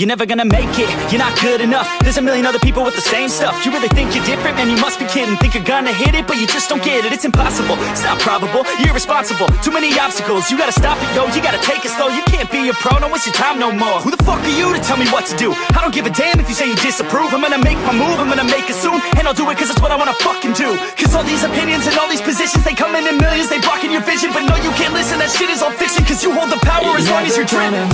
You're never gonna make it, you're not good enough. There's a million other people with the same stuff. You really think you're different? Man, you must be kidding. Think you're gonna hit it, but you just don't get it. It's impossible, it's not probable, you're irresponsible. Too many obstacles, you gotta stop it, yo. You gotta take it slow, you can't be a pro. Don't waste your time no more. Who the fuck are you to tell me what to do? I don't give a damn if you say you disapprove. I'm gonna make my move, I'm gonna make it soon. And I'll do it cause it's what I wanna fucking do. Cause all these opinions and all these positions, they come in millions, they blocking your vision. But no, you can't listen, that shit is all fiction. Cause you hold the power as long as you're driven.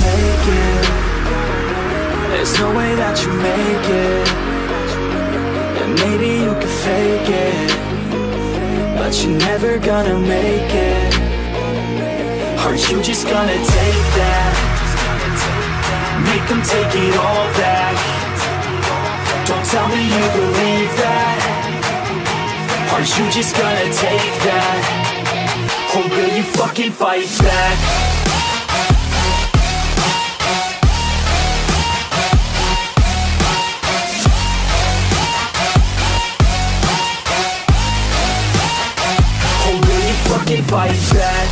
There's no way that you make it. And maybe you can fake it, but you're never gonna make it. Are you just gonna take that? Make them take it all back. Don't tell me you believe that. Are you just gonna take that? Or will you fucking fight back? Fight back.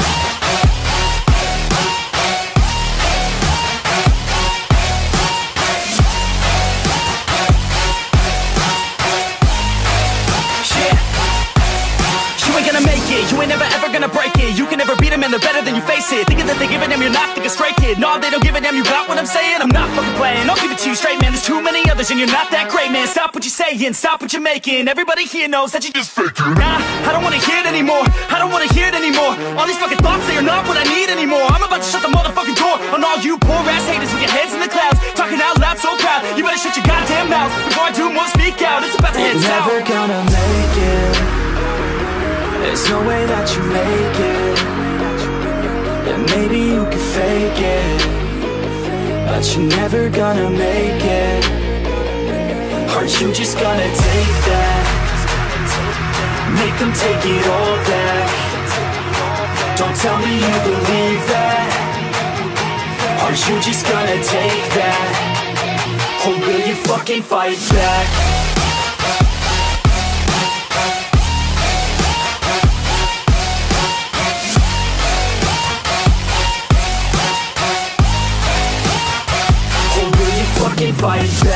You ain't gonna make it, you ain't never ever gonna break it. You can never beat them and they're better than you face it. Thinking that they give a damn, you're not, think a straight kid. No, they don't give a damn, you got what I'm saying? I'm not fucking playing, I'll give it to you straight, man. There's too many others and you're not that great, man. Stop what you're saying, stop what you're making. Everybody here knows that you just faking. Nah, I don't wanna hear it anymore, I don't wanna hear it anymore. All these fucking thoughts, they are not what I need anymore. I'm about to shut the motherfucking door on all you poor ass haters with your heads in the clouds, talking out loud so proud. You better shut your goddamn mouth before I do more speak out. It's about to head south. You're never gonna make it. There's no way that you make it. And maybe you can fake it, but you're never gonna make it. Are you just gonna take that? Make them take it all back. Don't tell me you believe that. Are you just gonna take that? Or will you fucking fight back? Fight